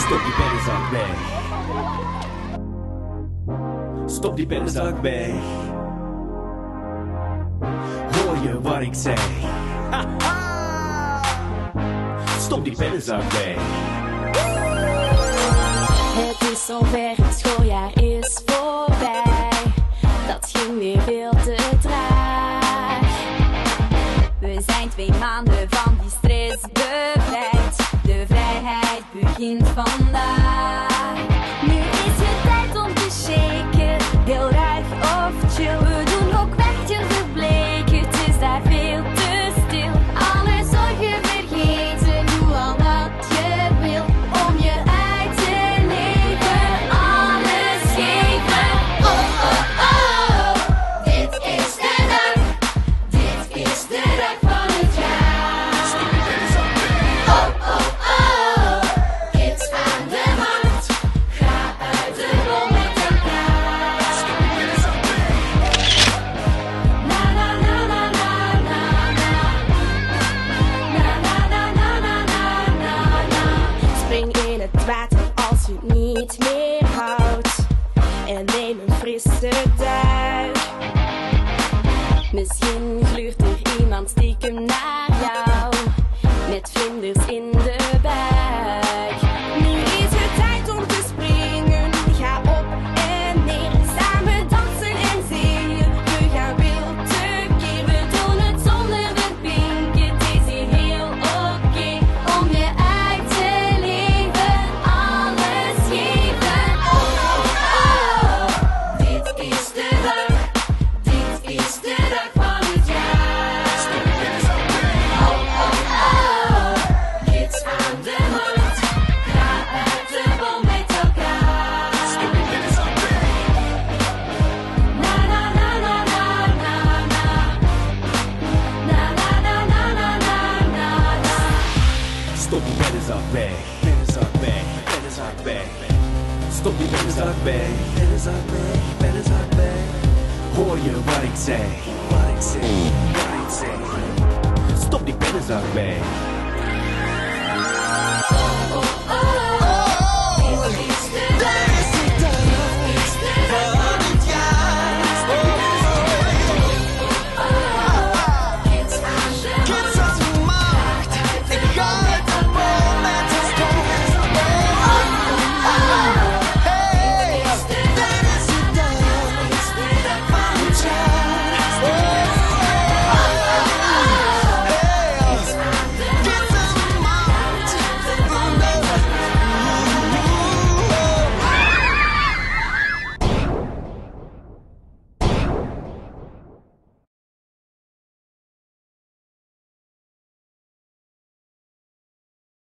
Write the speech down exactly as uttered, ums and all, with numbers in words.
Stop die pennenzak weg. Stop die pennenzak weg. Hoor je wat ik zeg? Stop die pennenzak weg. Het is zover, het schooljaar is voorbij. Dat ging weer veel te traag. We zijn twee maanden van die stress bevrijd. De vrijheid begint vandaag. Nu is het tijd om te shaken, heel ruig of chill. We doen ook weg verbleken, het is daar veel te stil. Alle zorgen vergeten, doe al wat je wil. Om je uit te leven, alles geven. Oh oh oh, dit is de dag, dit is de dag van het jaar. Oh oh oh, kids aan de markt, ga uit de bom met elkaar. Na na na na na na na, na na na na na na na na. Spring in het water als je het niet meer houdt en neem een frisse duik. Misschien gluurt er iemand stiekem naar jou met vlinders in de buik. Nu is het tijd om te springen, ga op en neer. Samen dansen en zingen, we gaan wild tekeer. We doen het zonder bedenken, het is hier heel oké. Om je uit te leven, alles geven. Oh oh oh, dit is de dag, dit is de dag van het jaar. Oh oh oh, kids aan de markt, ga uit de bom met elkaar. Na na na na na na na, na na na na na na na na. Stop die pennenzak weg. Pennenzak weg. Pennenzak weg. Stop die pennenzak weg. Pennenzak weg. Pennenzak weg. Hoor je wat ik zeg? Wat ik zeg? Wat ik zeg? Stop die pennenzak weg.